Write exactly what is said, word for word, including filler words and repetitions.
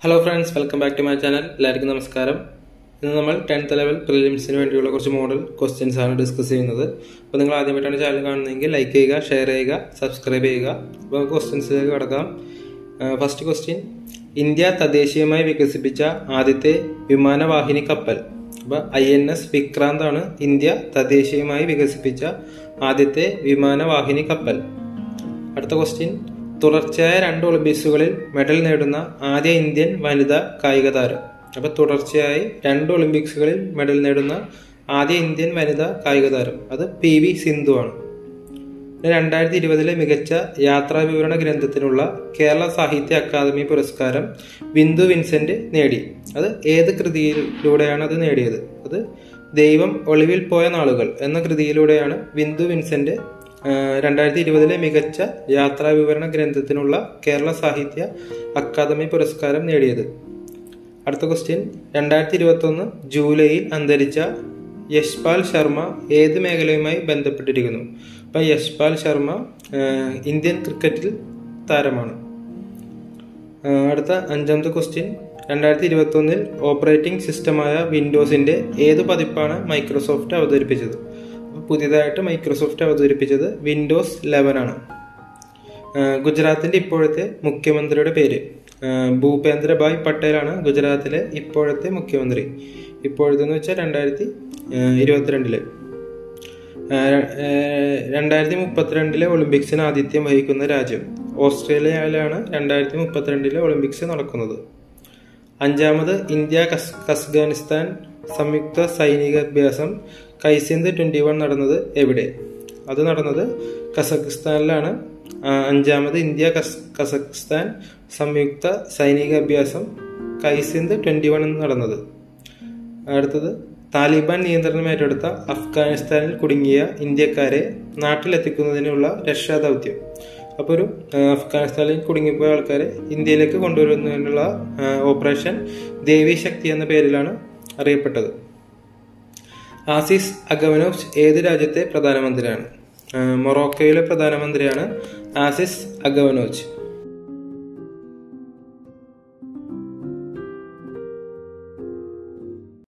Hello friends, welcome back to my channel. എല്ലാവർക്കും നമസ്കാരം. ഇന്ന് നമ്മൾ tenth level prelims-ന് വേണ്ടിയുള്ള കുറച്ച് മോഡൽ ക്വസ്റ്റ്യൻസ് ആണ് ഡിസ്കസ് ചെയ്യുന്നത്. അപ്പോൾ നിങ്ങൾ ആദ്യമായിട്ടാണ് ചാനൽ കാണുന്നതെങ്കിൽ ലൈക്ക് ചെയ്യുക, ഷെയർ ചെയ്യുക, സബ്സ്ക്രൈബ് ചെയ്യുക. അപ്പോൾ ക്വസ്റ്റ്യൻസിലേക്ക് കടക്കാം. ഫസ്റ്റ് ക്വസ്റ്റ്യൻ, ഇന്ത്യ തദ്ദേശീയമായി വികസിപ്പിച്ച ആദ്യത്തെ വിമാനവാഹിനി കപ്പൽ. അപ്പോൾ ഐ എൻ എസ് വിക്രാന്ത് ആണ് ഇന്ത്യ തദ്ദേശീയമായി വികസിപ്പിച്ച ആദ്യത്തെ വിമാനവാഹിനി കപ്പൽ. അടുത്ത ക്വസ്റ്റ്യൻ, തുടർച്ചയായ രണ്ട് ഒളിമ്പിക്സുകളിൽ മെഡൽ നേടുന്ന ആദ്യ ഇന്ത്യൻ വനിതാ കായിക താരം. അപ്പൊ തുടർച്ചയായി രണ്ട് ഒളിമ്പിക്സുകളിൽ മെഡൽ നേടുന്ന ആദ്യ ഇന്ത്യൻ വനിതാ കായിക താരം അത് പി വി സിന്ധു ആണ്. രണ്ടായിരത്തി ഇരുപതിലെ മികച്ച യാത്രാ വിവരണ ഗ്രന്ഥത്തിനുള്ള കേരള സാഹിത്യ അക്കാദമി പുരസ്കാരം ബിന്ദു വിൻസെന്റ് നേടി. അത് ഏത് കൃതിയിലൂടെയാണ് അത് നേടിയത്? അത് ദൈവം ഒളിവിൽ പോയ നാളുകൾ എന്ന കൃതിയിലൂടെയാണ് ബിന്ദു വിൻസെന്റ് രണ്ടായിരത്തി ഇരുപതിലെ മികച്ച യാത്രാ വിവരണ ഗ്രന്ഥത്തിനുള്ള കേരള സാഹിത്യ അക്കാദമി പുരസ്കാരം നേടിയത്. അടുത്ത ക്വസ്റ്റ്യൻ, രണ്ടായിരത്തി ഇരുപത്തി ഒന്ന് ജൂലൈയിൽ അന്തരിച്ച യശ്പാൽ ശർമ്മ ഏത് മേഖലയുമായി ബന്ധപ്പെട്ടിരിക്കുന്നു? അപ്പൊ യശ്പാൽ ശർമ്മ ഇന്ത്യൻ ക്രിക്കറ്റിൽ താരമാണ്. അടുത്ത അഞ്ചാമത്തെ ക്വസ്റ്റ്യൻ, രണ്ടായിരത്തി ഇരുപത്തി ഒന്നിൽ ഓപ്പറേറ്റിംഗ് സിസ്റ്റമായ വിൻഡോസിന്റെ ഏത് പതിപ്പാണ് മൈക്രോസോഫ്റ്റ് അവതരിപ്പിച്ചത്? പുതിയതായിട്ട് മൈക്രോസോഫ്റ്റ് അവതരിപ്പിച്ചത് വിൻഡോസ് ലെവൻ ആണ്. ഗുജറാത്തിന്റെ ഇപ്പോഴത്തെ മുഖ്യമന്ത്രിയുടെ പേര്? ഭൂപേന്ദ്ര ഭായ് പട്ടേലാണ് ഗുജറാത്തിലെ ഇപ്പോഴത്തെ മുഖ്യമന്ത്രി. ഇപ്പോഴത്തെ എന്ന് വെച്ചാൽ രണ്ടായിരത്തി ഇരുപത്തിരണ്ടില് രണ്ടായിരത്തി മുപ്പത്തിരണ്ടിലെ ഒളിമ്പിക്സിന് ആതിഥ്യം വഹിക്കുന്ന രാജ്യം ഓസ്ട്രേലിയയിലാണ് രണ്ടായിരത്തി മുപ്പത്തിരണ്ടിലെ ഒളിമ്പിക്സ് നടക്കുന്നത്. അഞ്ചാമത് ഇന്ത്യ അഫ്ഗാനിസ്ഥാൻ സംയുക്ത സൈനിക അഭ്യാസം കൈസിന്ത് ട്വന്റി വൺ നടന്നത് എവിടെ? അത് നടന്നത് കസഖിസ്ഥാനിലാണ്. അഞ്ചാമത് ഇന്ത്യ കസഖിസ്ഥാൻ സംയുക്ത സൈനിക അഭ്യാസം കൈസിന്ത് ട്വന്റി വൺ നടന്നത്. അടുത്തത്, താലിബാൻ നിയന്ത്രണം ഏറ്റെടുത്ത അഫ്ഗാനിസ്ഥാനിൽ കുടുങ്ങിയ ഇന്ത്യക്കാരെ നാട്ടിലെത്തിക്കുന്നതിനുള്ള രക്ഷാദൗത്യം. അപ്പോൾ ഒരു അഫ്ഗാനിസ്ഥാനിൽ കുടുങ്ങിപ്പോയ ആൾക്കാരെ ഇന്ത്യയിലേക്ക് കൊണ്ടുവരുന്നതിനുള്ള ഓപ്പറേഷൻ ദേവി ശക്തി എന്ന പേരിലാണ് അറിയപ്പെട്ടത്. ആസിസ് അഗവനോവ് ഏത് രാജ്യത്തെ പ്രധാനമന്ത്രിയാണ്? മൊറോക്കോയിലെ പ്രധാനമന്ത്രിയാണ് ആസിസ് അഗവനോവ്.